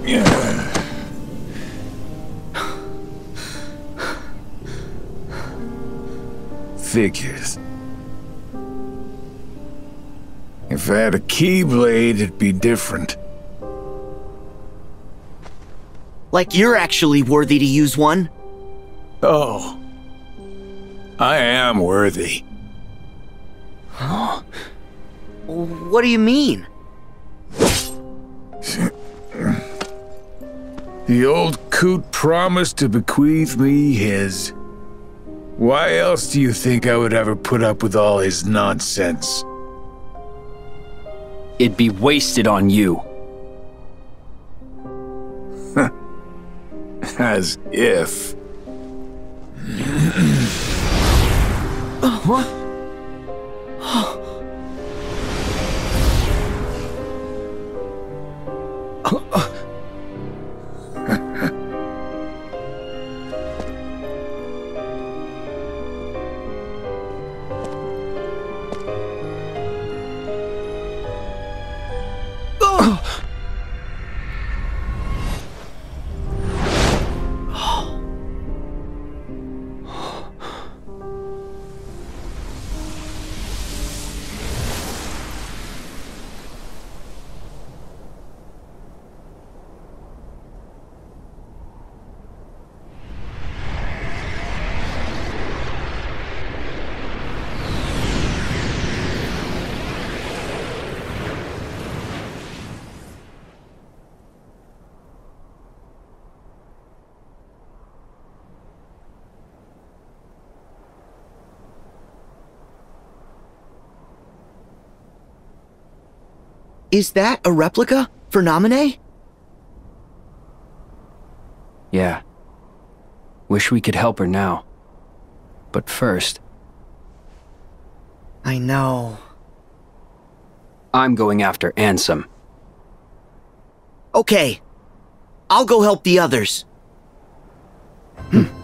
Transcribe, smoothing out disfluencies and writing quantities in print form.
Figures. If I had a Keyblade, it'd be different. Like you're actually worthy to use one? Oh. I am worthy. Huh? What do you mean? The old coot promised to bequeath me his. Why else do you think I would ever put up with all his nonsense? It'd be wasted on you. As if. What? Is that a replica for Naminé? Yeah. Wish we could help her now. But first... I know. I'm going after Ansem. Okay. I'll go help the others.